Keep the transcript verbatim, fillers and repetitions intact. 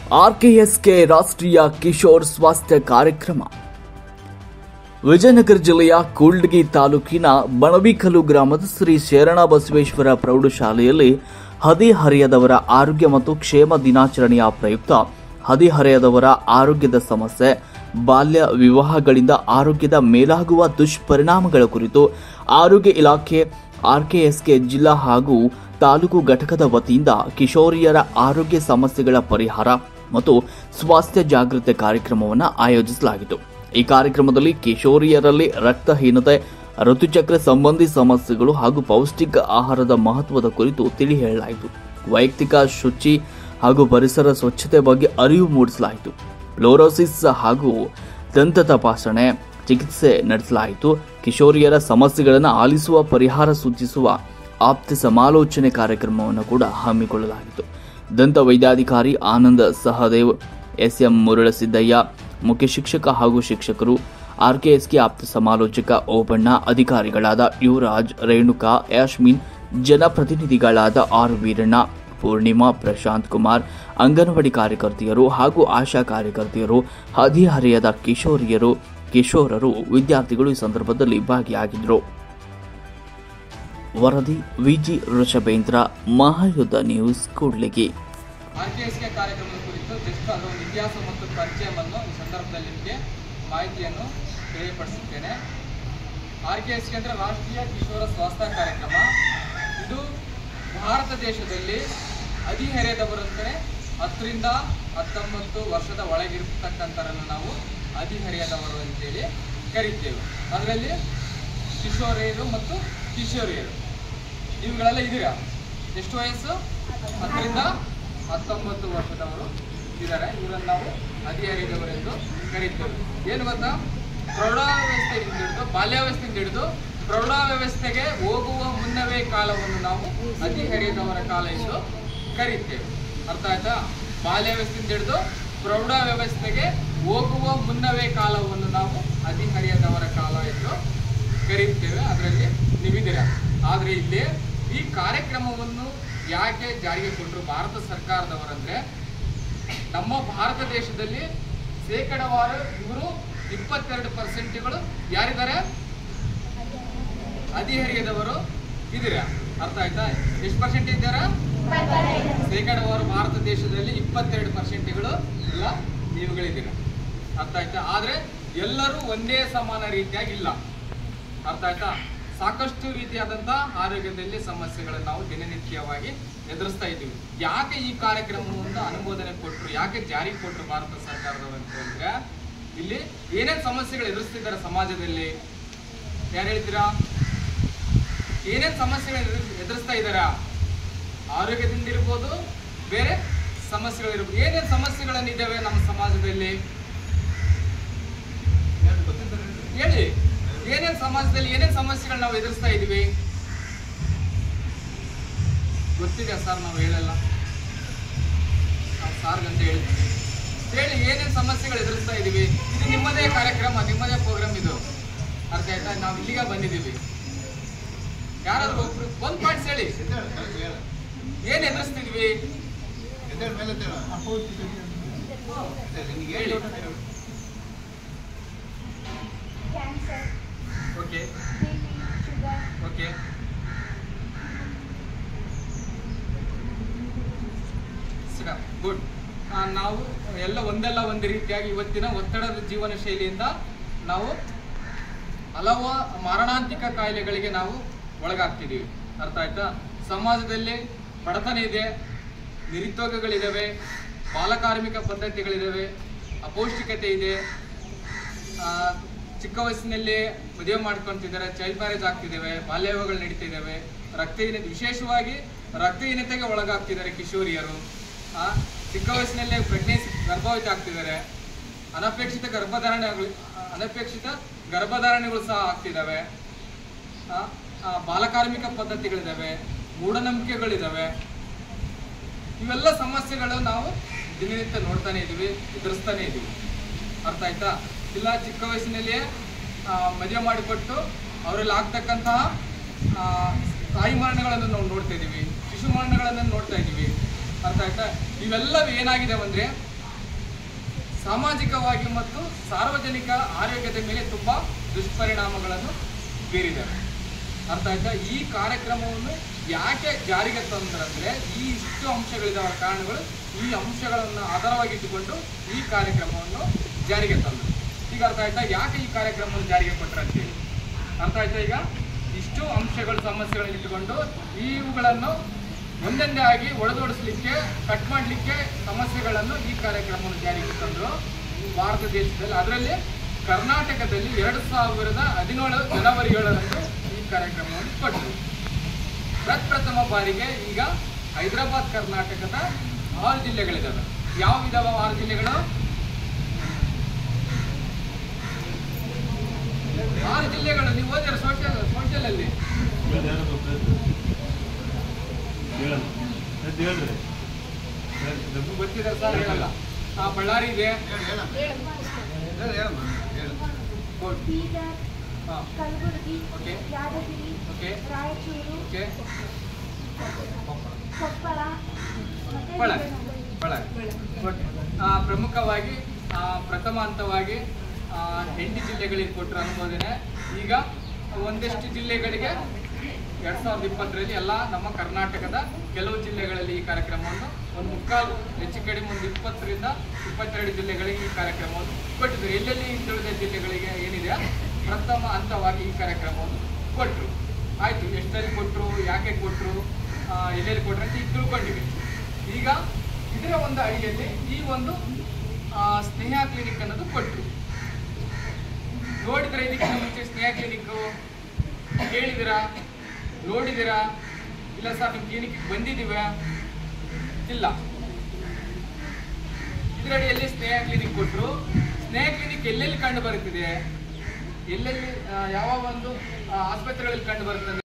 ಆರ್ಕೆಎಸ್ಕೆ ರಾಷ್ಟ್ರೀಯ ಕಿಶೋರ್ ಸ್ವಾಸ್ಥ್ಯ ಕಾರ್ಯಕ್ರಮ. ವಿಜಯನಗರ ಜಿಲ್ಲೆಯ ಕೂಡ್ಲಿಗಿ ತಾಲೂಕಿನ ಬಣವಿಕಲ್ಲು ಗ್ರಾಮದ ಶ್ರೀ ಶರಣಬಸವೇಶ್ವರ ಪ್ರೌಢಶಾಲೆಯಲ್ಲಿ ಹದಿಹರೆಯದವರ ಆರೋಗ್ಯ ಮತ್ತು ಕ್ಷೇಮ ದಿನಾಚರಣೆಯ ಪ್ರಯುಕ್ತ ಹದಿಹರೆಯದವರ ಆರೋಗ್ಯದ ಸಮಸ್ಯೆ, ಬಾಲ್ಯ ವಿವಾಹಗಳಿಂದ ಆರೋಗ್ಯದ ಮೇಲಾಗುವ ದುಷ್ಪರಿಣಾಮಗಳ ಕುರಿತು ಆರೋಗ್ಯ ಇಲಾಖೆ, ಆರ್ಕೆಎಸ್ಕೆ ಜಿಲ್ಲಾ ಹಾಗೂ ತಾಲೂಕು ಘಟಕದ ವತಿಯಿಂದ ಕಿಶೋರಿಯರ ಆರೋಗ್ಯ ಸಮಸ್ಯೆಗಳ ಪರಿಹಾರ ಮತ್ತು ಸ್ವಾಸ್ಥ್ಯ ಜಾಗೃತಿ ಕಾರ್ಯಕ್ರಮವನ್ನು ಆಯೋಜಿಸಲಾಗಿತ್ತು. ಈ ಕಾರ್ಯಕ್ರಮದಲ್ಲಿ ಕಿಶೋರಿಯರಲ್ಲಿ ರಕ್ತಹೀನತೆ, ಋತುಚಕ್ರ ಸಂಬಂಧಿ ಸಮಸ್ಯೆಗಳು ಹಾಗೂ ಪೌಷ್ಟಿಕ ಆಹಾರದ ಮಹತ್ವದ ಕುರಿತು ತಿಳಿ ಹೇಳಲಾಯಿತು. ವೈಯಕ್ತಿಕ ಶುಚಿ ಹಾಗೂ ಪರಿಸರ ಸ್ವಚ್ಛತೆ ಬಗ್ಗೆ ಅರಿವು ಮೂಡಿಸಲಾಯಿತು. ಫ್ಲೋರೋಸಿಸ್ ಹಾಗೂ ದಂತ ತಪಾಸಣೆ ಚಿಕಿತ್ಸೆ ನಡೆಸಲಾಯಿತು. ಕಿಶೋರಿಯರ ಸಮಸ್ಯೆಗಳನ್ನು ಆಲಿಸುವ, ಪರಿಹಾರ ಸೂಚಿಸುವ ಆಪ್ತ ಸಮಾಲೋಚನೆ ಕಾರ್ಯಕ್ರಮವನ್ನು ಕೂಡ ಹಮ್ಮಿಕೊಳ್ಳಲಾಗಿತ್ತು. ದಂತ ವೈದ್ಯಾಧಿಕಾರಿ ಆನಂದ ಸಹದೇವ್, ಎಸ್ಎಂ ಮುರಳಸಿದ್ದಯ್ಯ, ಮುಖ್ಯ ಶಿಕ್ಷಕ ಹಾಗೂ ಶಿಕ್ಷಕರು, ಆರ್ಕೆಎಸ್ಕೆ ಆಪ್ತ ಸಮಾಲೋಚಕ ಓಬಣ್ಣ, ಅಧಿಕಾರಿಗಳಾದ ಯುವರಾಜ್, ರೇಣುಕಾ, ಯಾಸ್ಮಿನ್, ಜನಪ್ರತಿನಿಧಿಗಳಾದ ಆರ್ ವೀರಣ್ಣ, ಪೂರ್ಣಿಮಾ, ಪ್ರಶಾಂತ್ ಕುಮಾರ್, ಅಂಗನವಾಡಿ ಕಾರ್ಯಕರ್ತೆಯರು ಹಾಗೂ ಆಶಾ ಕಾರ್ಯಕರ್ತೆಯರು, ಹದಿಹರೆಯದ ಕಿಶೋರಿಯರು, ಕಿಶೋರರು, ವಿದ್ಯಾರ್ಥಿಗಳು ಈ ಸಂದರ್ಭದಲ್ಲಿ ಭಾಗಿಯಾಗಿದ್ದರು. ವರದಿ ವಿಜಿ ಋಷಭೇಂದ್ರ, ಮಹಾಯುದ್ಧ ನ್ಯೂಸ್, ಕೂಡ್ಲಿಗಿ. ಆರ್ಕೆಎಸ್ಕೆ ಕಾರ್ಯಕ್ರಮದ ಕುರಿತು ಜಸ್ಟ್ ಅದರ ಒಂದು ಇತಿಹಾಸ ಮತ್ತು ಪರಿಚಯವನ್ನು ಈ ಸಂದರ್ಭದಲ್ಲಿ ನಿಮಗೆ ಮಾಹಿತಿಯನ್ನು ತಿಳಿಯಪಡಿಸುತ್ತೇನೆ. ಆರ್ಕೆಎಸ್ಕೆ ಅಂದರೆ ರಾಷ್ಟ್ರೀಯ ಕಿಶೋರ ಸ್ವಾಸ್ಥ್ಯ ಕಾರ್ಯಕ್ರಮ. ಇದು ಭಾರತ ದೇಶದಲ್ಲಿ ಹದಿಹರೆಯದವರಂದರೆ ಹತ್ತರಿಂದ ಹತ್ತೊಂಬತ್ತು ವರ್ಷದ ಒಳಗಿರ್ತಕ್ಕಂಥವರನ್ನು ನಾವು ಹದಿಹರೆಯದವರು ಅಂತೇಳಿ ಕರೀತೇವೆ. ಅದರಲ್ಲಿ ಕಿಶೋರಿಯರು ಮತ್ತು ಕಿಶೋರಿಯರು ಇವುಗಳೆಲ್ಲ ಇದ್ದೀರಾ. ಎಷ್ಟು ವಯಸ್ಸು? ಹತ್ತರಿಂದ ಹತ್ತೊಂಬತ್ತು ವರ್ಷದವರು ಇದ್ದಾರೆ. ಇವರನ್ನು ನಾವು ಹದಿಹರೆಯದವರೆಂದು ಕರೀತೇವೆ. ಏನು ಗೊತ್ತಾ, ಪ್ರೌಢಾವ್ಯವಸ್ಥೆಯಿಂದ ಹಿಡಿದು ಬಾಲ್ಯಾವಸ್ಥೆಯಿಂದ ಹಿಡಿದು ಪ್ರೌಢಾವ್ಯವಸ್ಥೆಗೆ ಹೋಗುವ ಮುನ್ನವೇ ಕಾಲವನ್ನು ನಾವು ಹದಿಹರೆಯದವರ ಕಾಲ ಎಂದು ಕರೀತೇವೆ. ಅರ್ಥ ಆಯ್ತಾ? ಬಾಲ್ಯಾವಸ್ಥೆಯಿಂದ ಹಿಡಿದು ಪ್ರೌಢಾವ್ಯವಸ್ಥೆಗೆ ಹೋಗುವ ಮುನ್ನವೇ ಕಾಲವನ್ನು ನಾವು ಹದಿಹರೆಯದವರ ಕಾಲ ಎಂದು ಕರೀತೇವೆ. ಅದರಲ್ಲಿ ನೀವಿದ್ದೀರಾ. ಆದರೆ ಇಲ್ಲಿ ಈ ಕಾರ್ಯಕ್ರಮವನ್ನು ಯಾಕೆ ಜಾರಿಗೆ ಕೊಟ್ಟರು ಭಾರತ ಸರ್ಕಾರದವರಂದರೆ, ನಮ್ಮ ಭಾರತ ದೇಶದಲ್ಲಿ ಶೇಕಡವಾರು ಇವರು ಇಪ್ಪತ್ತೆರಡು ಪರ್ಸೆಂಟ್ಗಳು ಯಾರಿದ್ದಾರೆ? ಹದಿಹರೆಯದವರು ಇದ್ದೀರಾ. ಅರ್ಥ ಆಯ್ತಾ? ಎಷ್ಟು ಪರ್ಸೆಂಟ್ ಇದ್ದಾರಾ? ಶೇಕಡವಾರು ಭಾರತ ದೇಶದಲ್ಲಿ ಇಪ್ಪತ್ತೆರಡು ಪರ್ಸೆಂಟ್ಗಳು ಇಲ್ಲ ನೀವುಗಳಿದ್ದೀರಾ. ಅರ್ಥ ಆಯ್ತಾ? ಆದರೆ ಎಲ್ಲರೂ ಒಂದೇ ಸಮಾನ ರೀತಿಯಾಗಿ ಇಲ್ಲ. ಅರ್ಥ ಆಯ್ತಾ? ಸಾಕಷ್ಟು ರೀತಿಯಾದಂಥ ಆರೋಗ್ಯದಲ್ಲಿ ಸಮಸ್ಯೆಗಳನ್ನು ನಾವು ದಿನನಿತ್ಯವಾಗಿ ಎದುರಿಸ್ತಾ ಇದ್ದೀವಿ. ಯಾಕೆ ಈ ಕಾರ್ಯಕ್ರಮವನ್ನು ಅನುಮೋದನೆ ಕೊಟ್ಟರು, ಯಾಕೆ ಜಾರಿಗೆ ಕೊಟ್ಟರು ಭಾರತ ಸರ್ಕಾರದವರು ಅಂತಂದ್ರೆ, ಇಲ್ಲಿ ಏನೇನು ಸಮಸ್ಯೆಗಳು ಎದುರಿಸ್ತಿದ್ದಾರೆ ಸಮಾಜದಲ್ಲಿ ಯಾರು ಹೇಳ್ತೀರಾ? ಏನೇನು ಸಮಸ್ಯೆಗಳು ಎದುರಿಸ್ತಾ ಇದ್ದಾರಾ? ಆರೋಗ್ಯದಿಂದ ಇರ್ಬೋದು, ಬೇರೆ ಸಮಸ್ಯೆಗಳಿರ್ಬೋದು. ಏನೇನು ಸಮಸ್ಯೆಗಳನ್ನಿದ್ದಾವೆ ನಮ್ಮ ಸಮಾಜದಲ್ಲಿ ಹೇಳಿ. ಏನೇನು ಸಮಾಜದಲ್ಲಿ ಏನೇನು ಸಮಸ್ಯೆಗಳು ನಾವು ಎದುರಿಸ್ತಾ ಇದ್ದೀವಿ ಗೊತ್ತಿದೆ ಸರ್? ನಾವು ಹೇಳಲ್ಲ, ನಾವು ಸಾರ್ಗಂತ ಹೇಳ್ತೀವಿ. ಹೇಳಿ, ಏನೇನು ಸಮಸ್ಯೆಗಳು ಎದುರಿಸ್ತಾ ಇದ್ದೀವಿ? ಇದು ನಿಮ್ಮದೇ ಕಾರ್ಯಕ್ರಮ, ನಿಮ್ಮದೇ ಪ್ರೋಗ್ರಾಮ್ ಇದು. ಅರ್ಥ ಆಯ್ತಾ? ನಾವು ಇಲ್ಲಿಗೆ ಬಂದಿದ್ದೀವಿ. ಯಾರಾದ್ರೂ ಒಬ್ರು ಒಂದು ಪಾಯಿಂಟ್ಸ್ ಹೇಳಿ, ಏನು ಎದುರಿಸ್ತಿದ್ವಿ ಹೇಳಿ. Okay okay good. ನಾವು ಎಲ್ಲ ಒಂದೆಲ್ಲ ಒಂದು ರೀತಿಯಾಗಿ ಇವತ್ತಿನ ಒತ್ತಡದ ಜೀವನ ಶೈಲಿಯಿಂದ ನಾವು ಹಲವು ಮಾರಣಾಂತಿಕ ಕಾಯಿಲೆಗಳಿಗೆ ನಾವು ಒಳಗಾಗ್ತಿದ್ದೀವಿ. ಅರ್ಥ ಆಯ್ತಾ? ಸಮಾಜದಲ್ಲಿ ಬಡತನ ಇದೆ, ನಿರುದ್ಯೋಗಗಳಿದ್ದಾವೆ, ಬಾಲಕಾರ್ಮಿಕ ಪದ್ಧತಿಗಳಿದ್ದಾವೆ, ಅಪೌಷ್ಟಿಕತೆ ಇದೆ, ಚಿಕ್ಕ ವಯಸ್ಸಿನಲ್ಲಿ ಮದುವೆ ಮಾಡ್ಕೊತಿದ್ದಾರೆ, ಚೈಲ್ಡ್ ಮ್ಯಾರೇಜ್ ಆಗ್ತಿದ್ದಾವೆ, ಬಾಲ್ಯ ವಿವಾಹಗಳು ನಡೀತಿದ್ದಾವೆ, ರಕ್ತಹೀನತೆ, ವಿಶೇಷವಾಗಿ ರಕ್ತಹೀನತೆಗೆ ಒಳಗಾಗ್ತಿದ್ದಾರೆ ಕಿಶೋರಿಯರು. ಚಿಕ್ಕ ವಯಸ್ಸಿನಲ್ಲೇ ಪ್ರೆಗ್ನೆನ್ಸಿ ಗರ್ಭವತಿ ಆಗ್ತಿದ್ದಾರೆ, ಅನಪೇಕ್ಷಿತ ಗರ್ಭಧಾರಣೆಗಳು ಅನಪೇಕ್ಷಿತ ಗರ್ಭಧಾರಣೆಗಳು ಸಹ ಆಗ್ತಿದ್ದಾವೆ, ಬಾಲಕಾರ್ಮಿಕ ಪದ್ಧತಿಗಳಿದ್ದಾವೆ, ಮೂಢನಂಬಿಕೆಗಳಿದ್ದಾವೆ. ಇವೆಲ್ಲ ಸಮಸ್ಯೆಗಳು ನಾವು ದಿನನಿತ್ಯ ನೋಡ್ತಾನೆ ಇದ್ದೀವಿ, ಎದುರಿಸ್ತಾನೆ ಇದ್ದೀವಿ. ಅರ್ಥ ಆಯ್ತಾ? ಇಲ್ಲ ಚಿಕ್ಕ ವಯಸ್ಸಿನಲ್ಲಿಯೇ ಮದುವೆ ಮಾಡಿಕೊಟ್ಟು ಅವರಲ್ಲಿ ಆಗ್ತಕ್ಕಂತಹ ತಾಯಿ ಮರಣಗಳನ್ನು ನಾವು ನೋಡ್ತಾ ಇದ್ದೀವಿ, ಶಿಶು ಮರಣಗಳನ್ನು ನೋಡ್ತಾ ಇದ್ದೀವಿ. ಅರ್ಥ ಆಯ್ತಾ? ಇವೆಲ್ಲವೂ ಏನಾಗಿದೆ ಅಂದರೆ ಸಾಮಾಜಿಕವಾಗಿ ಮತ್ತು ಸಾರ್ವಜನಿಕ ಆರೋಗ್ಯದ ಮೇಲೆ ತುಂಬ ದುಷ್ಪರಿಣಾಮಗಳನ್ನು ಬೀರಿದ್ದಾರೆ. ಅರ್ಥ ಆಯ್ತಾ? ಈ ಕಾರ್ಯಕ್ರಮವನ್ನು ಯಾಕೆ ಜಾರಿಗೆ ತಂದ್ರಂದ್ರೆ ಈ ಇಷ್ಟು ಅಂಶಗಳಿದ್ದಾವ ಕಾರಣಗಳು, ಈ ಅಂಶಗಳನ್ನು ಆಧಾರವಾಗಿಟ್ಟುಕೊಂಡು ಈ ಕಾರ್ಯಕ್ರಮವನ್ನು ಜಾರಿಗೆ ತಂದರು. ಈಗ ಅರ್ಥ ಆಯ್ತಾ ಯಾಕೆ ಈ ಕಾರ್ಯಕ್ರಮವನ್ನು ಜಾರಿಗೆ ಕೊಟ್ಟರು ಅಂತೇಳಿ? ಅರ್ಥ ಆಯ್ತಾ? ಈಗ ಇಷ್ಟು ಅಂಶಗಳು ಸಮಸ್ಯೆಗಳನ್ನು ಇಟ್ಟುಕೊಂಡು ಇವುಗಳನ್ನು ಒಂದೊಂದೇ ಆಗಿ ಒಡೆದೋಡಿಸ್ಲಿಕ್ಕೆ, ಕಟ್ ಮಾಡಲಿಕ್ಕೆ ಸಮಸ್ಯೆಗಳನ್ನು ಈ ಕಾರ್ಯಕ್ರಮವನ್ನು ಜಾರಿಗೆ ತಂದರು ಭಾರತ ದೇಶದಲ್ಲಿ. ಅದರಲ್ಲಿ ಕರ್ನಾಟಕದಲ್ಲಿ ಎರಡು ಸಾವಿರದ ಹದಿನೇಳು ಜನವರಿ ಏಳರಂದು ಈ ಕಾರ್ಯಕ್ರಮವನ್ನು ಕೊಟ್ಟರು. ಪ್ರಪ್ರಥಮ ಬಾರಿಗೆ ಈಗ ಹೈದರಾಬಾದ್ ಕರ್ನಾಟಕದ ಆರು ಜಿಲ್ಲೆಗಳಿದ್ದಾವೆ. ಯಾವ ಇದಾವ ಆರು ಜಿಲ್ಲೆಗಳು? ಆರು ಜಿಲ್ಲೆಗಳು ನೀವು ಓದಿರ ಸೋಷಿಯಲ್ ಸೋಷಿಯಲ್ ಅಲ್ಲಿ ಗೊತ್ತಿದೆ ಸರ್, ಹೇಳಲ್ಲ. ಆ ಬಳ್ಳಾರಿ ಇದೆ, Kalaburagi, okay Yadgir, okay Raichur, okay Koppal, Ballari Ballari okay. ಪ್ರಮುಖವಾಗಿ ಆ, ಪ್ರಥಮ ಹಂತವಾಗಿ ಆ, ಎಂಟು ಜಿಲ್ಲೆಗಳಿಗೆ ಕೊಟ್ಟರು ಅನುಮೋದನೆ. ಈಗ ಒಂದಷ್ಟು ಜಿಲ್ಲೆಗಳಿಗೆ ಎರಡು ಸಾವಿರದ ಇಪ್ಪತ್ತರಲ್ಲಿ ಎಲ್ಲ ನಮ್ಮ ಕರ್ನಾಟಕದ ಕೆಲವು ಜಿಲ್ಲೆಗಳಲ್ಲಿ ಈ ಕಾರ್ಯಕ್ರಮವನ್ನು ಒಂದು ಮುಕ್ಕಾಲು ಹೆಚ್ಚು ಕಡಿಮೆ ಒಂದು ಇಪ್ಪತ್ತರಿಂದ ಇಪ್ಪತ್ತೆರಡು ಜಿಲ್ಲೆಗಳಿಗೆ ಈ ಕಾರ್ಯಕ್ರಮವನ್ನು ಕೊಟ್ಟಿದ್ದಾರೆ. ಎಲ್ಲೆಲ್ಲಿ ಹಿಂದುಳಿದ ಜಿಲ್ಲೆಗಳಿಗೆ ಏನಿದೆ ಪ್ರಥಮ ಹಂತವಾಗಿ ಈ ಕಾರ್ಯಕ್ರಮವನ್ನು ಕೊಟ್ಟರು. ಆಯಿತು, ಎಷ್ಟರಲ್ಲಿ ಕೊಟ್ಟರು, ಯಾಕೆ ಕೊಟ್ಟರು, ಎಲ್ಲೆಲ್ಲಿ ಕೊಟ್ಟರು ಅಂತ ಈಗ ತಿಳ್ಕೊಂಡಿವಿ. ಈಗ ಇದರ ಒಂದು ಅಡಿಯಲ್ಲಿ ಈ ಒಂದು ಸ್ನೇಹ ಕ್ಲಿನಿಕ್ ಅನ್ನೋದು ಕೊಟ್ಟರು. ನೋಡಿದ್ರೆ ಇದಕ್ಕಿಂತ ಮುಂಚೆ ಸ್ನೇಹ ಕ್ಲಿನಿಕ್ಕು ಕೇಳಿದಿರಾ, ನೋಡಿದಿರಾ? ಇಲ್ಲ ಸರ್, ನಿಮ್ಮ ಕ್ಲಿನಿಕ್ಗೆ ಬಂದಿದ್ದೀವ? ಇಲ್ಲ. ಇದರಡಿಯಲ್ಲಿ ಸ್ನೇಹ ಕ್ಲಿನಿಕ್ ಕೊಟ್ಟರು. ಸ್ನೇಹ ಕ್ಲಿನಿಕ್ ಎಲ್ಲೆಲ್ಲಿ ಕಂಡು ಬರುತ್ತಿದೆ, ಎಲ್ಲೆಲ್ಲಿ ಯಾವ ಒಂದು ಆಸ್ಪತ್ರೆಗಳಲ್ಲಿ ಕಂಡು ಬರುತ್ತದೆ?